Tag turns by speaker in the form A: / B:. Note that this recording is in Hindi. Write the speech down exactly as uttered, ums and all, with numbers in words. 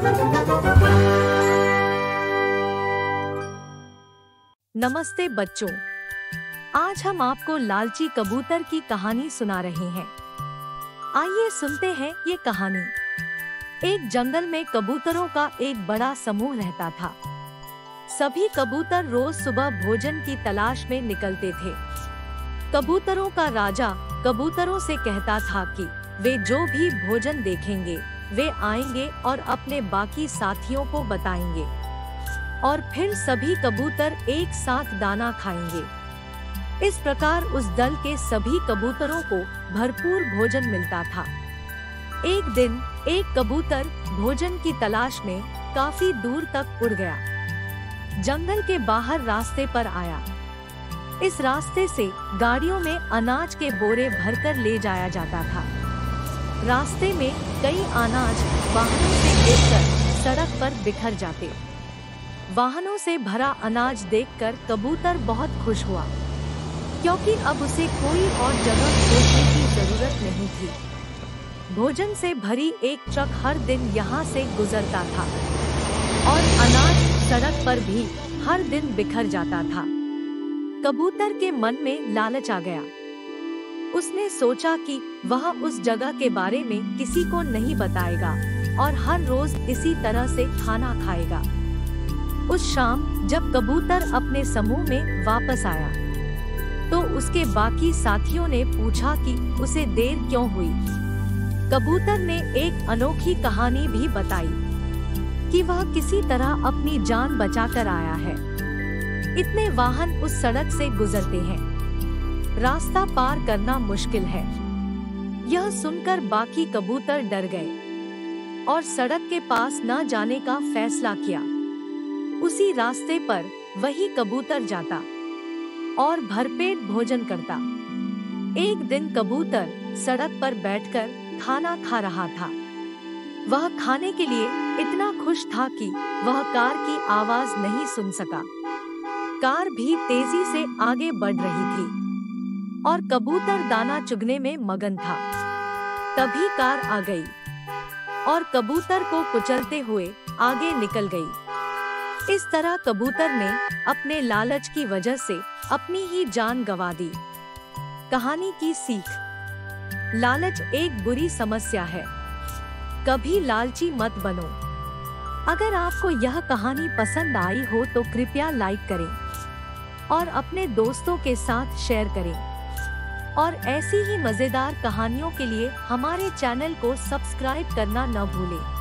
A: नमस्ते बच्चों, आज हम आपको लालची कबूतर की कहानी सुना रहे हैं। आइए सुनते हैं ये कहानी। एक जंगल में कबूतरों का एक बड़ा समूह रहता था। सभी कबूतर रोज सुबह भोजन की तलाश में निकलते थे। कबूतरों का राजा कबूतरों से कहता था कि वे जो भी भोजन देखेंगे वे आएंगे और अपने बाकी साथियों को बताएंगे, और फिर सभी कबूतर एक साथ दाना खाएंगे। इस प्रकार उस दल के सभी कबूतरों को भरपूर भोजन मिलता था। एक दिन एक कबूतर भोजन की तलाश में काफी दूर तक उड़ गया। जंगल के बाहर रास्ते पर आया। इस रास्ते से गाड़ियों में अनाज के बोरे भरकर ले जाया जाता था। रास्ते में कई अनाज वाहनों से गिरकर सड़क पर बिखर जाते। वाहनों से भरा अनाज देखकर कबूतर बहुत खुश हुआ, क्योंकि अब उसे कोई और जगह खोजने की जरूरत नहीं थी। भोजन से भरी एक ट्रक हर दिन यहाँ से गुजरता था और अनाज सड़क पर भी हर दिन बिखर जाता था। कबूतर के मन में लालच आ गया। उसने सोचा कि वह उस जगह के बारे में किसी को नहीं बताएगा और हर रोज इसी तरह से खाना खाएगा। उस शाम जब कबूतर अपने समूह में वापस आया तो उसके बाकी साथियों ने पूछा कि उसे देर क्यों हुई। कबूतर ने एक अनोखी कहानी भी बताई कि वह किसी तरह अपनी जान बचाकर आया है। इतने वाहन उस सड़क से गुजरते हैं, रास्ता पार करना मुश्किल है। यह सुनकर बाकी कबूतर डर गए और सड़क के पास न जाने का फैसला किया। उसी रास्ते पर वही कबूतर जाता और भरपेट भोजन करता। एक दिन कबूतर सड़क पर बैठकर खाना खा रहा था। वह खाने के लिए इतना खुश था कि वह कार की आवाज नहीं सुन सका। कार भी तेजी से आगे बढ़ रही थी और कबूतर दाना चुगने में मगन था। तभी कार आ गई और कबूतर को कुचलते हुए आगे निकल गई। इस तरह कबूतर ने अपने लालच की वजह से अपनी ही जान गंवा दी। कहानी की सीख: लालच एक बुरी समस्या है, कभी लालची मत बनो। अगर आपको यह कहानी पसंद आई हो तो कृपया लाइक करें और अपने दोस्तों के साथ शेयर करें। और ऐसी ही मजेदार कहानियों के लिए हमारे चैनल को सब्सक्राइब करना न भूलें।